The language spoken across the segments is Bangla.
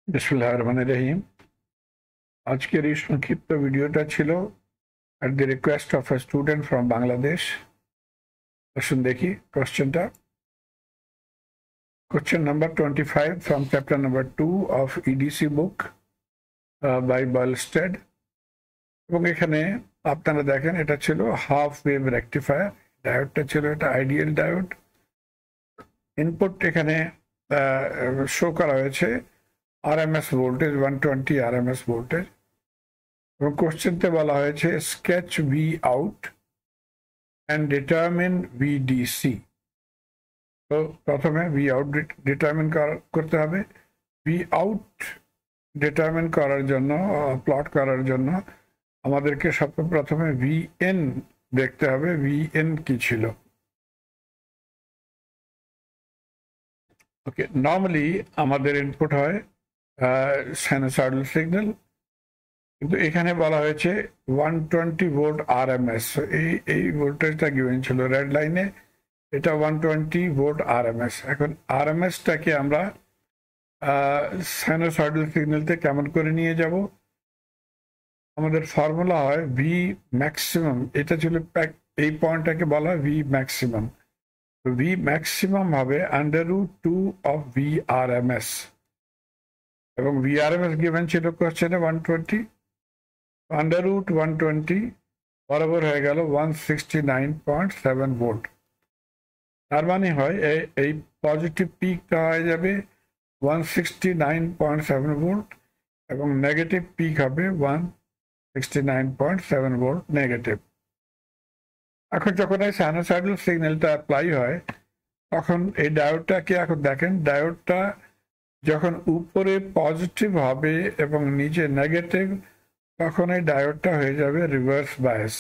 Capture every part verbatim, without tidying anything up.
বিসমিল্লাহির রহমানির রহিম। আজকের এই সংক্ষিপ্ত ভিডিওটা ছিল at the request of a student from Bangladesh. আসুন দেখি কোশ্চেনটা। Question number twenty-five from chapter number two of E D C book uh, by Boylstead. এবং এখানে আপনারা দেখেন এটা ছিল হাফ ওয়েভ রেকটিফায়ার, ডায়োডটা ছিল এটা আইডিয়াল ডায়োড। ইনপুট এখানে শো করা হয়েছে RMS voltage one twenty RMS voltage, এবং কোশ্চেনতে বলা হয়েছে sketch V out and determine VDC. তো প্রথমে ভি আউট ডিটারমিন করতে হবে। ভি আউট ডিটারমিন করার জন্য, প্লট করার জন্য আমাদেরকে সর্বপ্রথমে ভি এন দেখতে হবে। ভি এন কি ছিল? ওকে, নর্মালি আমাদের ইনপুট হয় সাইনোসয়েডাল সিগন্যাল, কিন্তু এখানে বলা হয়েছে ওয়ান টোয়েন্টি ভোল্ট আরএমএস। এই এই ভোল্টেজটা গিভেন ছিল রেড লাইনে, এটা ওয়ান টোয়েন্টি ভোল্ট আরএমএস। এখন আরএমএসটাকে আমরা সাইনোসয়েডাল সিগন্যালতে কেমন করে নিয়ে যাব? আমাদের ফর্মুলা হয় ভি ম্যাক্সিমাম। এটা ছিল এই পয়েন্টটাকে বলা হয় ভি ম্যাক্সিমাম। ভি ম্যাক্সিমাম হবে under root two of V RMS, এবং ভি আরএমএস গিভেন ছিল কোশ্চেনে one twenty. Under root one twenty বরাবর হয়ে গেল one sixty nine point seven volt. তার মানে হয় এই পজিটিভ পিকটা হয়ে যাবে one sixty nine point seven volt, এবং নেগেটিভ পিক হবে one sixty nine point seven volt negative. এখন যখন এই সাইনোসয়েডাল সিগন্যালটা অ্যাপ্লাই হয় তখন এই ডায়োডটাকে এখন দেখেন, ডায়োডটা যখন উপরে পজিটিভ হবে এবং নিচে নেগেটিভ, তখন এই ডায়োডটা হয়ে যাবে রিভার্স বায়াস,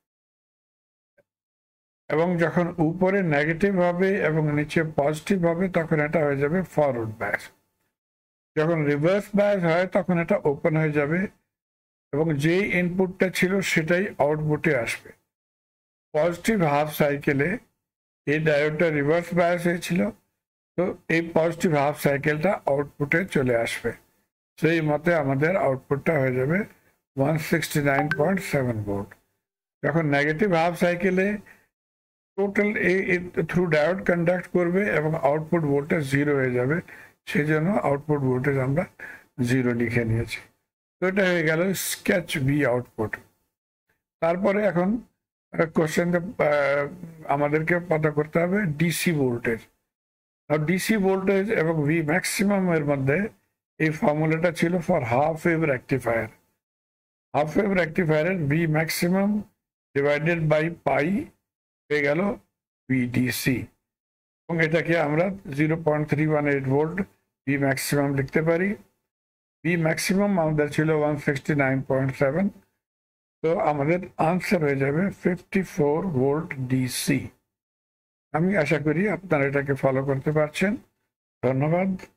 এবং যখন উপরে নেগেটিভ হবে এবং নিচে পজিটিভ হবে তখন এটা হয়ে যাবে ফরওয়ার্ড বায়াস। যখন রিভার্স বায়াস হয় তখন এটা ওপেন হয়ে যাবে, এবং যেই ইনপুটটা ছিল সেটাই আউটপুটে আসবে। পজিটিভ হাফ সাইকেলে এই ডায়োডটা রিভার্স বায়াস হয়েছিল, তো এই পজিটিভ হাফ সাইকেলটা আউটপুটে চলে আসবে। সেই মতে আমাদের আউটপুটটা হয়ে যাবে one sixty nine point seven volt. যখন নেগেটিভ হাফ সাইকেলে টোটাল এই থ্রু ডায়োড কন্ডাক্ট করবে এবং আউটপুট ভোল্টেজ জিরো হয়ে যাবে, সেই জন্য আউটপুট ভোল্টেজ আমরা জিরো লিখে নিয়েছি। তো এটা হয়ে গেল স্কেচ ভি আউটপুট। তারপরে এখন কোশ্চেন আমাদেরকে পতা করতে হবে ডিসি ভোল্টেজ। আর ডিসি ভোল্টেজ এবং ভি ম্যাক্সিমাম এর মধ্যে এই ফর্মুলাটা ছিল for half wave rectifier. Half wave রেকটিফায়ারের V maximum divided by pi হয়ে গেল ভিডিসি, এবং এটাকে আমরা zero point three one eight volt V maximum লিখতে পারি। ভি ম্যাক্সিমাম আমাদের ছিল one sixty nine point seven, তো আমাদের আনসার হয়ে যাবে ফিফটি ফোর ভোল্ট ডিসি। আমি আশা করি আপনারা এটাকে ফলো করতে পারছেন। ধন্যবাদ।